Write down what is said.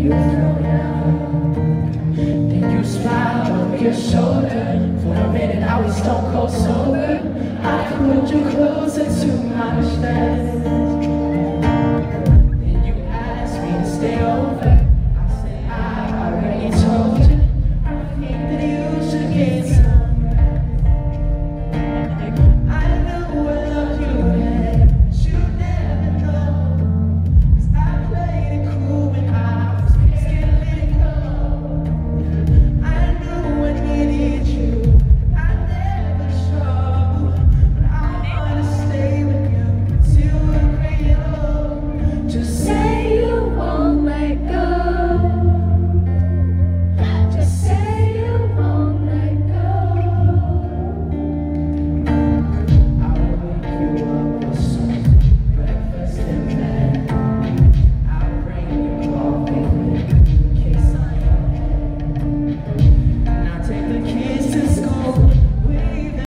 you throw down. Then you smile over your shoulder. For a minute I was stone cold sober. I pulled you closer to my chest.